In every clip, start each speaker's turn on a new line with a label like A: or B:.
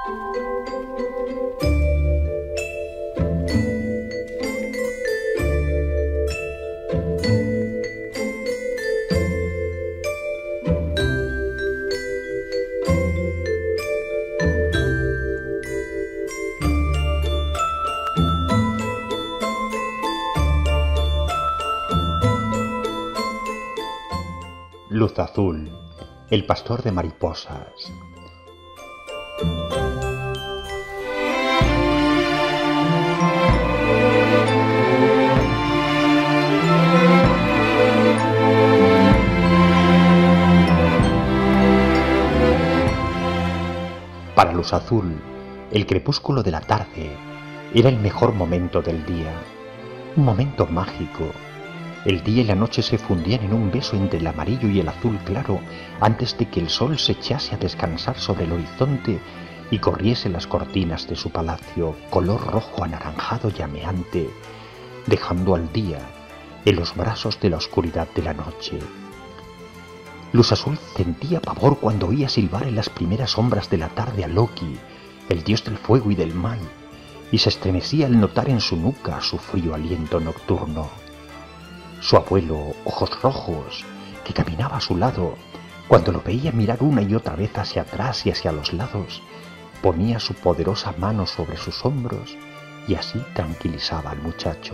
A: Luz Azul, el pastor de mariposas. Para Luz Azul, el crepúsculo de la tarde era el mejor momento del día, un momento mágico. El día y la noche se fundían en un beso entre el amarillo y el azul claro antes de que el sol se echase a descansar sobre el horizonte y corriese las cortinas de su palacio color rojo anaranjado llameante, dejando al día en los brazos de la oscuridad de la noche. Luz Azul sentía pavor cuando oía silbar en las primeras sombras de la tarde a Loki, el dios del fuego y del mal, y se estremecía al notar en su nuca su frío aliento nocturno. Su abuelo, Ojos Rojos, que caminaba a su lado, cuando lo veía mirar una y otra vez hacia atrás y hacia los lados, ponía su poderosa mano sobre sus hombros y así tranquilizaba al muchacho.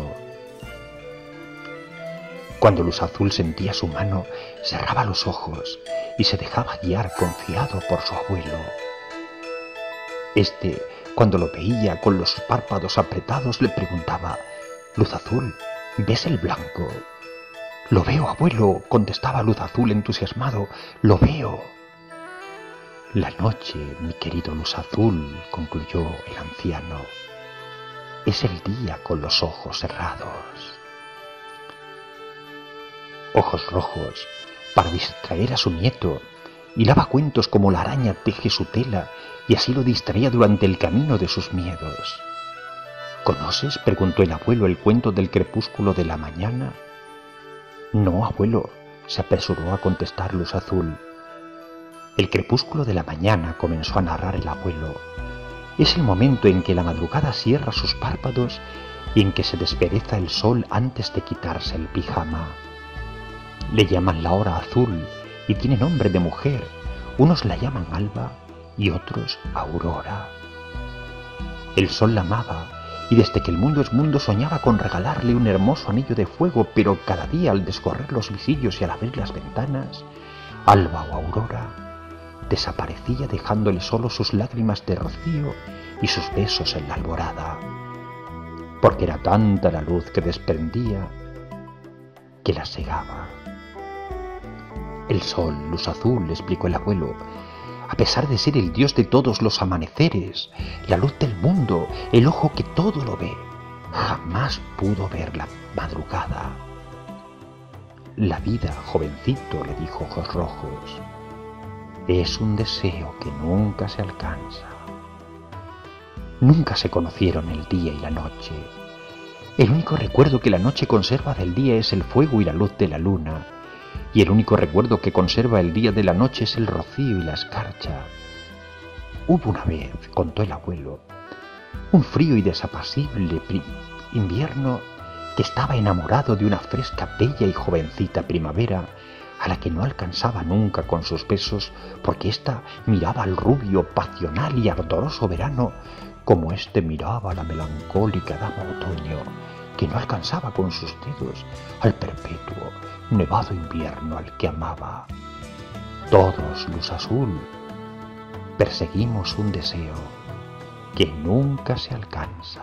A: Cuando Luz Azul sentía su mano, cerraba los ojos y se dejaba guiar confiado por su abuelo. Este, cuando lo veía con los párpados apretados, le preguntaba: «Luz Azul, ¿ves el blanco?» «Lo veo, abuelo», contestaba Luz Azul entusiasmado, «lo veo». «La noche, mi querido Luz Azul», concluyó el anciano, «es el día con los ojos cerrados». Ojos Rojos, para distraer a su nieto, hilaba cuentos como la araña teje su tela y así lo distraía durante el camino de sus miedos. «¿Conoces?», preguntó el abuelo, «el cuento del crepúsculo de la mañana». «No, abuelo», se apresuró a contestar Luz Azul. «El crepúsculo de la mañana», comenzó a narrar el abuelo, «es el momento en que la madrugada cierra sus párpados y en que se despereza el sol antes de quitarse el pijama. Le llaman la hora azul y tiene nombre de mujer. Unos la llaman alba y otros aurora. El sol la amaba y desde que el mundo es mundo soñaba con regalarle un hermoso anillo de fuego, pero cada día al descorrer los visillos y al abrir las ventanas, alba o aurora desaparecía dejándole solo sus lágrimas de rocío y sus besos en la alborada, porque era tanta la luz que desprendía que la cegaba. El sol, Luz Azul, explicó el abuelo, a pesar de ser el dios de todos los amaneceres, la luz del mundo, el ojo que todo lo ve, jamás pudo ver la madrugada. La vida, jovencito, le dijo Ojos Rojos, es un deseo que nunca se alcanza. Nunca se conocieron el día y la noche. El único recuerdo que la noche conserva del día es el fuego y la luz de la luna, y el único recuerdo que conserva el día de la noche es el rocío y la escarcha. Hubo una vez, contó el abuelo, un frío y desapacible invierno que estaba enamorado de una fresca, bella y jovencita primavera a la que no alcanzaba nunca con sus besos porque ésta miraba al rubio, pasional y ardoroso verano como éste miraba a la melancólica dama otoño que no alcanzaba con sus dedos al perpetuo, nevado invierno al que amaba. Todos, Luz Azul, perseguimos un deseo que nunca se alcanza.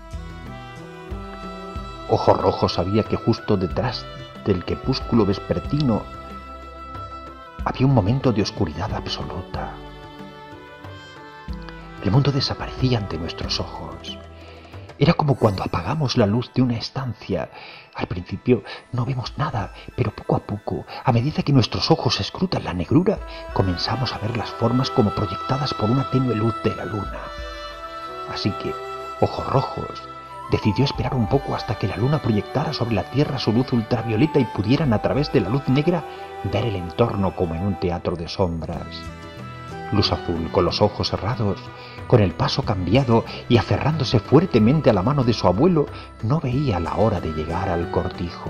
A: Ojos Rojos sabía que justo detrás del crepúsculo vespertino había un momento de oscuridad absoluta. El mundo desaparecía ante nuestros ojos. Era como cuando apagamos la luz de una estancia. Al principio no vemos nada, pero poco a poco, a medida que nuestros ojos escrutan la negrura, comenzamos a ver las formas como proyectadas por una tenue luz de la luna. Así que Ojos Rojos decidió esperar un poco hasta que la luna proyectara sobre la tierra su luz ultravioleta y pudieran a través de la luz negra ver el entorno como en un teatro de sombras. Luz Azul, con los ojos cerrados, con el paso cambiado y aferrándose fuertemente a la mano de su abuelo, no veía la hora de llegar al cortijo.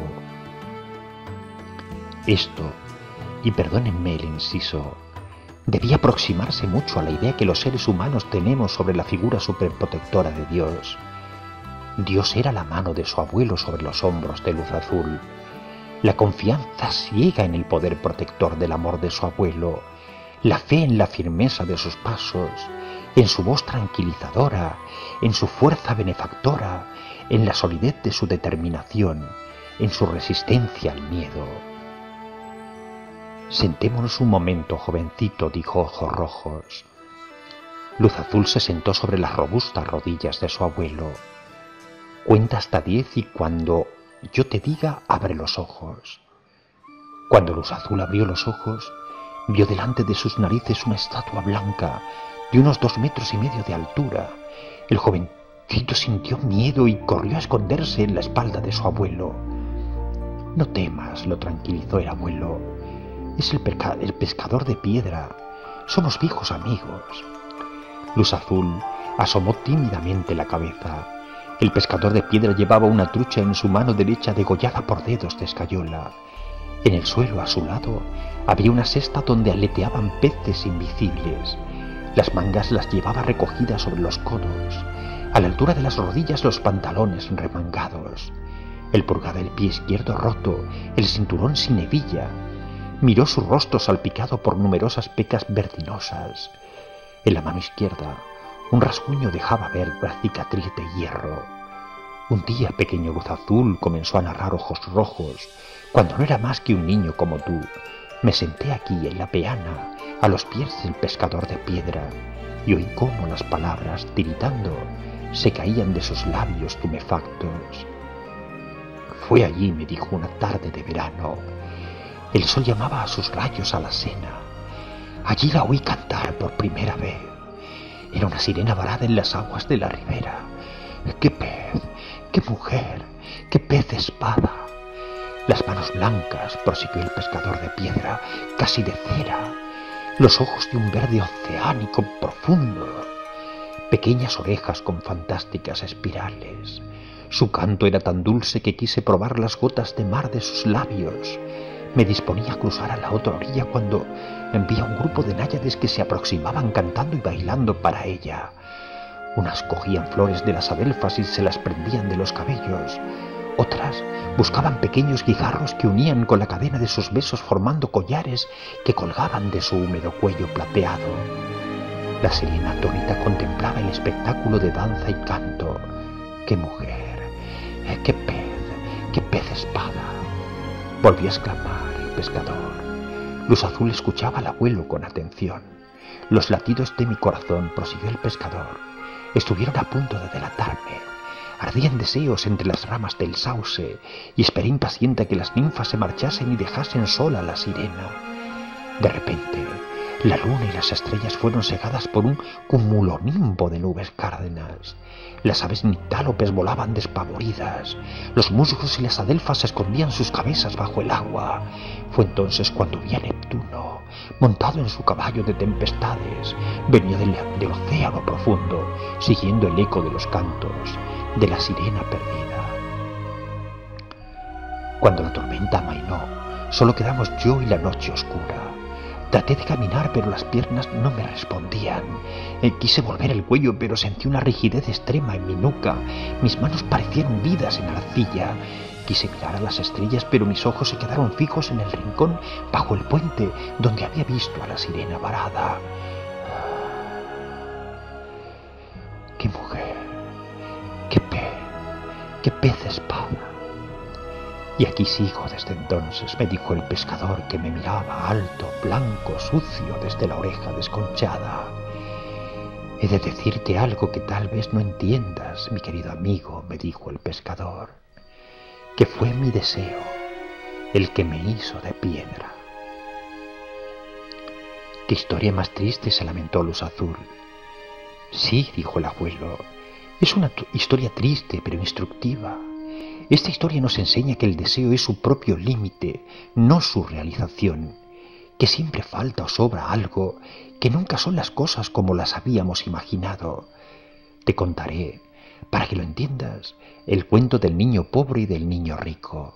A: Esto, y perdónenme el inciso, debía aproximarse mucho a la idea que los seres humanos tenemos sobre la figura superprotectora de Dios. Dios era la mano de su abuelo sobre los hombros de Luz Azul, la confianza ciega en el poder protector del amor de su abuelo, la fe en la firmeza de sus pasos, en su voz tranquilizadora, en su fuerza benefactora, en la solidez de su determinación, en su resistencia al miedo. «Sentémonos un momento, jovencito», dijo Ojos Rojos. Luz Azul se sentó sobre las robustas rodillas de su abuelo. «Cuenta hasta 10 y cuando yo te diga, abre los ojos». Cuando Luz Azul abrió los ojos, vio delante de sus narices una estatua blanca de unos 2,5 metros de altura. El jovencito sintió miedo y corrió a esconderse en la espalda de su abuelo. «No temas», lo tranquilizó el abuelo. «Es el pescador de piedra. Somos viejos amigos». Luz Azul asomó tímidamente la cabeza. El pescador de piedra llevaba una trucha en su mano derecha degollada por dedos de escayola. En el suelo a su lado había una cesta donde aleteaban peces invisibles. Las mangas las llevaba recogidas sobre los codos. A la altura de las rodillas los pantalones remangados. El pulgar del pie izquierdo roto, el cinturón sin hebilla. Miró su rostro salpicado por numerosas pecas vertinosas. En la mano izquierda, un rasguño dejaba ver la cicatriz de hierro. Un día, pequeño Luz Azul, comenzó a narrar Ojos Rojos, cuando no era más que un niño como tú, me senté aquí en la peana, a los pies del pescador de piedra, y oí cómo las palabras, tiritando, se caían de sus labios tumefactos. Fue allí, me dijo, una tarde de verano. El sol llamaba a sus rayos a la sena. Allí la oí cantar por primera vez. Era una sirena varada en las aguas de la ribera. ¡Qué pez! ¡Qué mujer! ¡Qué pez espada! Las manos blancas, prosiguió el pescador de piedra, casi de cera. Los ojos de un verde oceánico profundo. Pequeñas orejas con fantásticas espirales. Su canto era tan dulce que quise probar las gotas de mar de sus labios. Me disponía a cruzar a la otra orilla cuando vi a un grupo de náyades que se aproximaban cantando y bailando para ella. Unas cogían flores de las adelfas y se las prendían de los cabellos. Otras buscaban pequeños guijarros que unían con la cadena de sus besos formando collares que colgaban de su húmedo cuello plateado. La sirena atónita contemplaba el espectáculo de danza y canto. ¡Qué mujer! ¡Qué pez espada! Volvió a exclamar el pescador. Luz Azul escuchaba al abuelo con atención. Los latidos de mi corazón, prosiguió el pescador, estuvieron a punto de delatarme. Ardían deseos entre las ramas del sauce y esperé impaciente a que las ninfas se marchasen y dejasen sola a la sirena. De repente, la luna y las estrellas fueron cegadas por un cumulonimbo de nubes cárdenas. Las aves nictálopes volaban despavoridas. Los musgos y las adelfas escondían sus cabezas bajo el agua. Fue entonces cuando vi a Neptuno, montado en su caballo de tempestades. Venía del océano profundo, siguiendo el eco de los cantos de la sirena perdida. Cuando la tormenta amainó, solo quedamos yo y la noche oscura. Traté de caminar, pero las piernas no me respondían. Quise volver el cuello, pero sentí una rigidez extrema en mi nuca. Mis manos parecían hundidas en arcilla. Quise mirar a las estrellas, pero mis ojos se quedaron fijos en el rincón bajo el puente donde había visto a la sirena varada. ¡Qué mujer! ¡Qué pez espada! Y aquí sigo desde entonces, me dijo el pescador, que me miraba alto, blanco, sucio, desde la oreja desconchada. He de decirte algo que tal vez no entiendas, mi querido amigo, me dijo el pescador, que fue mi deseo el que me hizo de piedra. ¡Qué historia más triste!, se lamentó Luz Azul. Sí, dijo el abuelo, es una historia triste pero instructiva. Esta historia nos enseña que el deseo es su propio límite, no su realización, que siempre falta o sobra algo, que nunca son las cosas como las habíamos imaginado. Te contaré, para que lo entiendas, el cuento del niño pobre y del niño rico.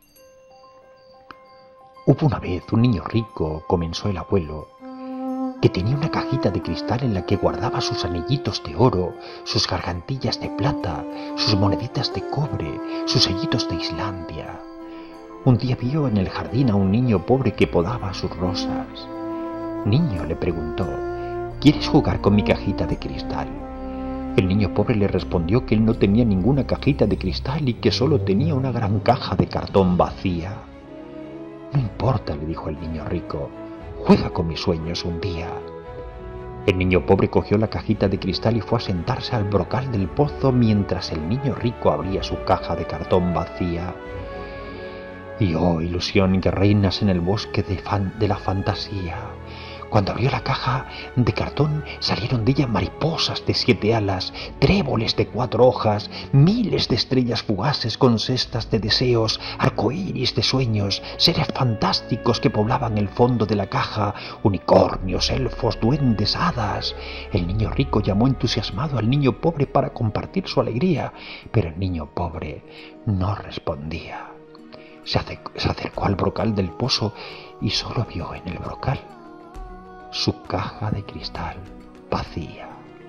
A: Hubo una vez un niño rico, comenzó el abuelo, que tenía una cajita de cristal en la que guardaba sus anillitos de oro, sus gargantillas de plata, sus moneditas de cobre, sus sellitos de Islandia. Un día vio en el jardín a un niño pobre que podaba sus rosas. «Niño», le preguntó, «¿quieres jugar con mi cajita de cristal?». El niño pobre le respondió que él no tenía ninguna cajita de cristal y que solo tenía una gran caja de cartón vacía. «No importa», le dijo el niño rico, «juega con mis sueños un día». El niño pobre cogió la cajita de cristal y fue a sentarse al brocal del pozo mientras el niño rico abría su caja de cartón vacía. Y oh, ilusión que reinas en el bosque de la fantasía. Cuando abrió la caja de cartón salieron de ella mariposas de 7 alas, tréboles de 4 hojas, miles de estrellas fugaces con cestas de deseos, arcoíris de sueños, seres fantásticos que poblaban el fondo de la caja, unicornios, elfos, duendes, hadas. El niño rico llamó entusiasmado al niño pobre para compartir su alegría, pero el niño pobre no respondía. Se acercó al brocal del pozo y solo vio en el brocal su caja de cristal vacía.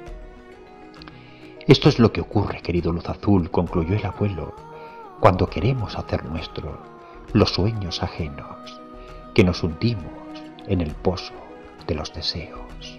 A: Esto es lo que ocurre, querido Luz Azul, concluyó el abuelo, cuando queremos hacer nuestro los sueños ajenos, que nos hundimos en el pozo de los deseos.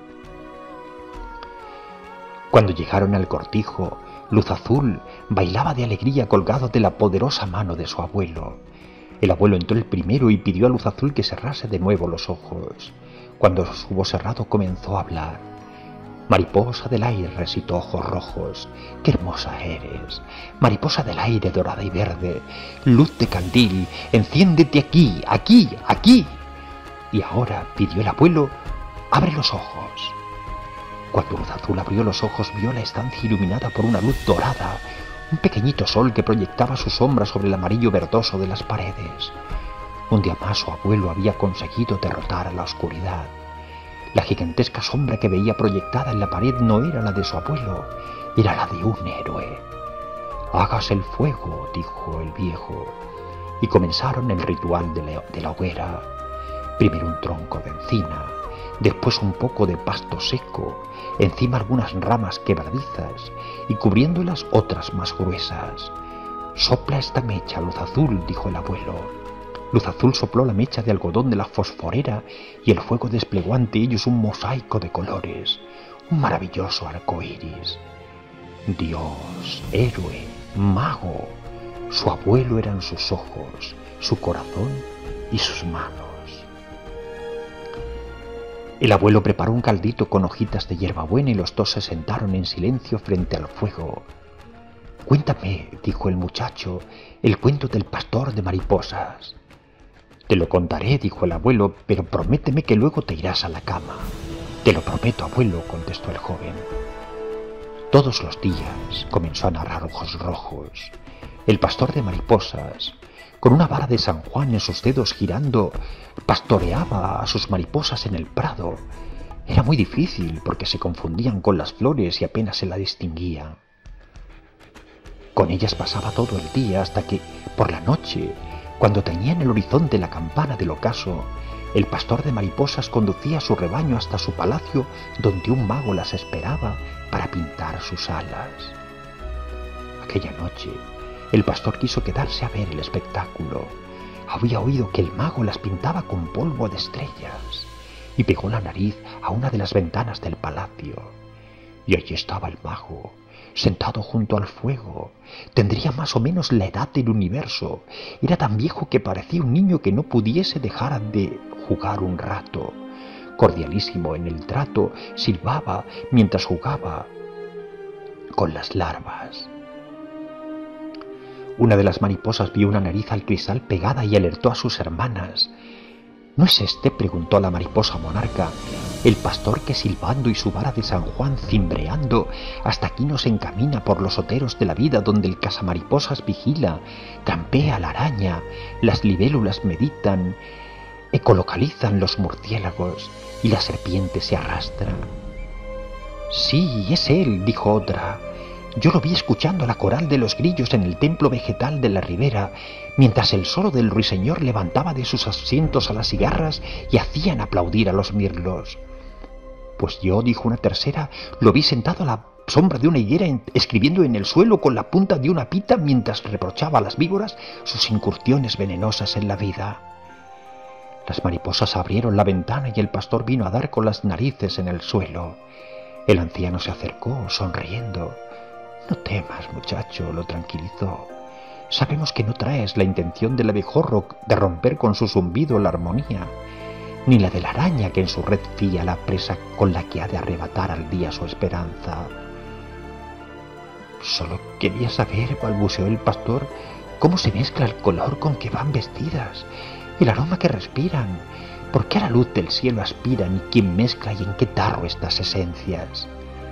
A: Cuando llegaron al cortijo, Luz Azul bailaba de alegría colgado de la poderosa mano de su abuelo. El abuelo entró el primero y pidió a Luz Azul que cerrase de nuevo los ojos. Cuando los hubo cerrado comenzó a hablar. «Mariposa del aire», recitó Ojos Rojos, «qué hermosa eres. Mariposa del aire dorada y verde, luz de candil, enciéndete aquí, aquí, aquí». Y ahora, pidió el abuelo, «abre los ojos». Cuando Luz Azul abrió los ojos vio la estancia iluminada por una luz dorada, un pequeñito sol que proyectaba su sombra sobre el amarillo verdoso de las paredes. Un día más su abuelo había conseguido derrotar a la oscuridad. La gigantesca sombra que veía proyectada en la pared no era la de su abuelo, era la de un héroe. «Hágase el fuego», dijo el viejo, y comenzaron el ritual de la hoguera. Primero un tronco de encina, después un poco de pasto seco, encima algunas ramas quebradizas y cubriéndolas otras más gruesas. «Sopla esta mecha, Luz Azul», dijo el abuelo. Luz Azul sopló la mecha de algodón de la fosforera y el fuego desplegó ante ellos un mosaico de colores, un maravilloso arco iris. Dios, héroe, mago, su abuelo eran sus ojos, su corazón y sus manos. El abuelo preparó un caldito con hojitas de hierbabuena y los dos se sentaron en silencio frente al fuego. «Cuéntame», dijo el muchacho, «el cuento del pastor de mariposas». «Te lo contaré», dijo el abuelo, «pero prométeme que luego te irás a la cama». «Te lo prometo, abuelo», contestó el joven. Todos los días, comenzó a narrar Ojos Rojos, el pastor de mariposas, con una vara de San Juan en sus dedos girando, pastoreaba a sus mariposas en el prado. Era muy difícil porque se confundían con las flores y apenas se la distinguía. Con ellas pasaba todo el día hasta que, por la noche, cuando tañía en el horizonte la campana del ocaso, el pastor de mariposas conducía a su rebaño hasta su palacio, donde un mago las esperaba para pintar sus alas. Aquella noche, el pastor quiso quedarse a ver el espectáculo. Había oído que el mago las pintaba con polvo de estrellas y pegó la nariz a una de las ventanas del palacio. Y allí estaba el mago, sentado junto al fuego. Tendría más o menos la edad del universo. Era tan viejo que parecía un niño que no pudiese dejar de jugar un rato. Cordialísimo en el trato, silbaba mientras jugaba con las larvas. Una de las mariposas vio una nariz al cristal pegada y alertó a sus hermanas. «¿No es este?», preguntó la mariposa monarca, «el pastor que silbando y su vara de San Juan cimbreando hasta aquí nos encamina por los oteros de la vida donde el cazamariposas vigila, trampea la araña, las libélulas meditan, ecolocalizan los murciélagos y la serpiente se arrastra. Sí, es él, dijo otra. Yo lo vi escuchando la coral de los grillos en el templo vegetal de la ribera, mientras el solo del ruiseñor levantaba de sus asientos a las cigarras y hacían aplaudir a los mirlos. Pues yo, dijo una tercera, lo vi sentado a la sombra de una higuera escribiendo en el suelo con la punta de una pita mientras reprochaba a las víboras sus incursiones venenosas en la vida. Las mariposas abrieron la ventana y el pastor vino a dar con las narices en el suelo. El anciano se acercó, sonriendo. No temas, muchacho, lo tranquilizó. Sabemos que no traes la intención del abejorro de romper con su zumbido la armonía, ni la de la araña que en su red fía la presa con la que ha de arrebatar al día su esperanza. Solo quería saber, balbuceó el pastor, cómo se mezcla el color con que van vestidas, el aroma que respiran, por qué a la luz del cielo aspiran y quién mezcla y en qué tarro estas esencias.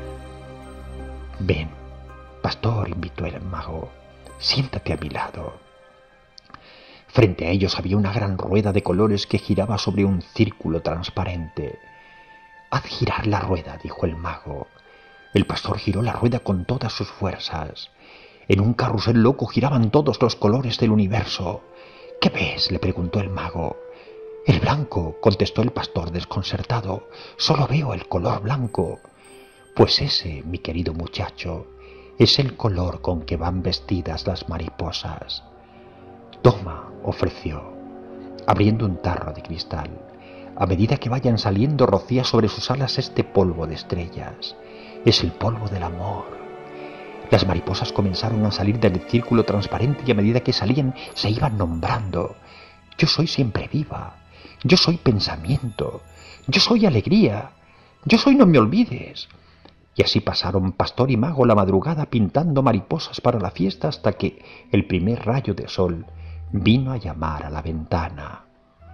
A: Ven, pastor, invitó el mago, siéntate a mi lado. Frente a ellos había una gran rueda de colores que giraba sobre un círculo transparente. Haz girar la rueda, dijo el mago. El pastor giró la rueda con todas sus fuerzas. En un carrusel loco giraban todos los colores del universo. ¿Qué ves?, le preguntó el mago. El blanco, contestó el pastor desconcertado. Solo veo el color blanco. Pues ese, mi querido muchacho, es el color con que van vestidas las mariposas. Toma, ofreció, abriendo un tarro de cristal. A medida que vayan saliendo, rocía sobre sus alas este polvo de estrellas. Es el polvo del amor. Las mariposas comenzaron a salir del círculo transparente y a medida que salían se iban nombrando. Yo soy siempre viva. Yo soy pensamiento. Yo soy alegría. Yo soy no me olvides. Y así pasaron pastor y mago la madrugada pintando mariposas para la fiesta hasta que el primer rayo de sol vino a llamar a la ventana.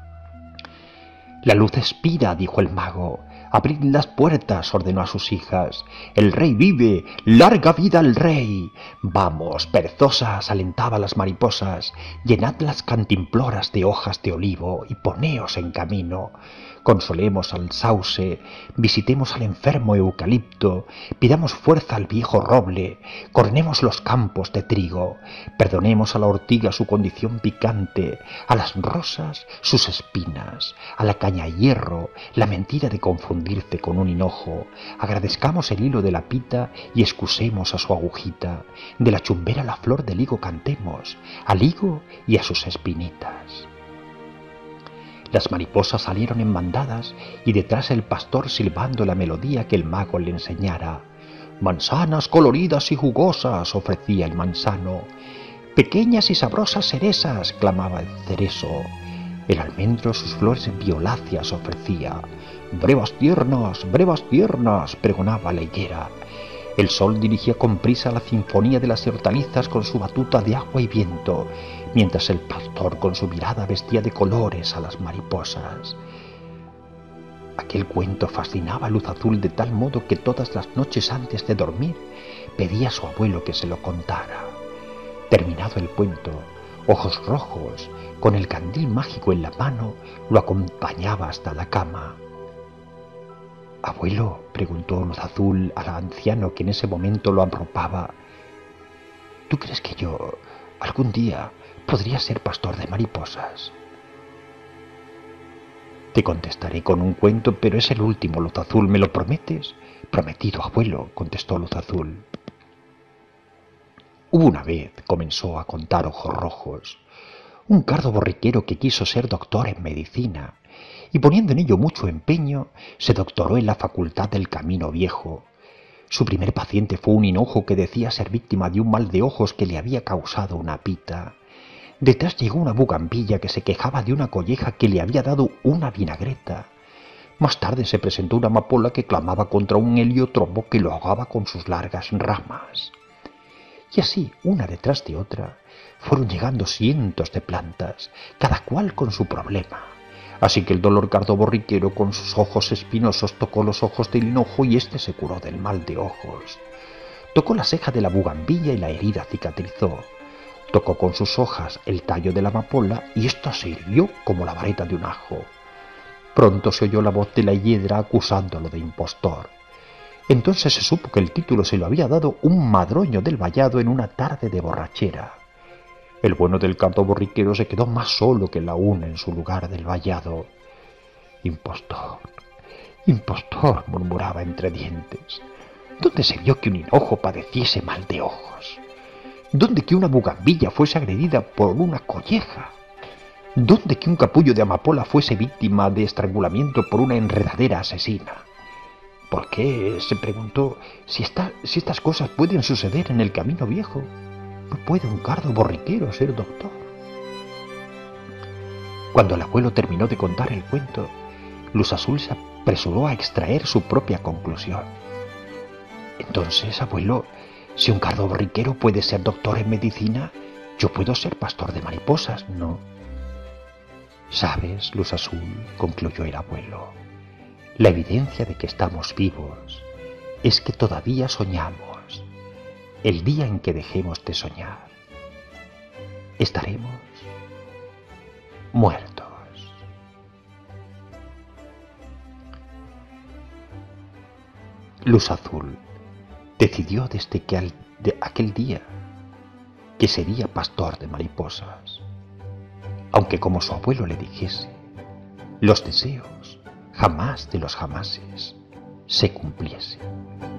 A: La luz expira, dijo el mago. Abrid las puertas, ordenó a sus hijas. El rey vive, larga vida al rey. Vamos, perezosas, alentaba a las mariposas, llenad las cantimploras de hojas de olivo y poneos en camino. Consolemos al sauce, visitemos al enfermo eucalipto, pidamos fuerza al viejo roble, coronemos los campos de trigo, perdonemos a la ortiga su condición picante, a las rosas sus espinas, a la caña hierro la mentira de confundirse con un hinojo, agradezcamos el hilo de la pita y excusemos a su agujita, de la chumbera la flor del higo cantemos, al higo y a sus espinitas. Las mariposas salieron en bandadas y detrás el pastor silbando la melodía que el mago le enseñara. Manzanas coloridas y jugosas, ofrecía el manzano. Pequeñas y sabrosas cerezas, clamaba el cerezo. El almendro sus flores violáceas ofrecía. Brevas tiernas, pregonaba la higuera. El sol dirigía con prisa la sinfonía de las hortalizas con su batuta de agua y viento, mientras el pastor con su mirada vestía de colores a las mariposas. Aquel cuento fascinaba a Luz Azul de tal modo que todas las noches antes de dormir pedía a su abuelo que se lo contara. Terminado el cuento, Ojos Rojos, con el candil mágico en la mano, lo acompañaba hasta la cama. «Abuelo», preguntó Luz Azul al anciano que en ese momento lo arropaba, «¿tú crees que yo, algún día, podría ser pastor de mariposas?» «Te contestaré con un cuento, pero es el último, Luz Azul, ¿me lo prometes?» «Prometido, abuelo», contestó Luz Azul. Hubo una vez, comenzó a contar Ojos Rojos, un cardo borriquero que quiso ser doctor en medicina, y poniendo en ello mucho empeño, se doctoró en la facultad del Camino Viejo. Su primer paciente fue un hinojo que decía ser víctima de un mal de ojos que le había causado una pita. Detrás llegó una bugambilla que se quejaba de una colleja que le había dado una vinagreta. Más tarde se presentó una amapola que clamaba contra un heliotropo que lo ahogaba con sus largas ramas. Y así, una detrás de otra, fueron llegando cientos de plantas, cada cual con su problema. Así que el dolor cardo borriquero con sus ojos espinosos tocó los ojos del hinojo y éste se curó del mal de ojos. Tocó la ceja de la bugambilla y la herida cicatrizó. Tocó con sus hojas el tallo de la amapola y ésta se irguió como la vareta de un ajo. Pronto se oyó la voz de la hiedra acusándolo de impostor. Entonces se supo que el título se lo había dado un madroño del vallado en una tarde de borrachera. El bueno del cardo borriquero se quedó más solo que la una en su lugar del vallado. Impostor, impostor, murmuraba entre dientes. ¿Dónde se vio que un hinojo padeciese mal de ojos? ¿Dónde que una bugambilla fuese agredida por una colleja? ¿Dónde que un capullo de amapola fuese víctima de estrangulamiento por una enredadera asesina? ¿Por qué, se preguntó, si estas cosas pueden suceder en el camino viejo, no puede un cardo borriquero ser doctor? Cuando el abuelo terminó de contar el cuento, Luz Azul se apresuró a extraer su propia conclusión. Entonces, abuelo, si un cardo borriquero puede ser doctor en medicina, yo puedo ser pastor de mariposas, ¿no? Sabes, Luz Azul, concluyó el abuelo, la evidencia de que estamos vivos es que todavía soñamos. El día en que dejemos de soñar, estaremos muertos. Luz Azul decidió desde aquel día que sería pastor de mariposas, aunque como su abuelo le dijese, los deseos jamás de los jamases se cumpliesen.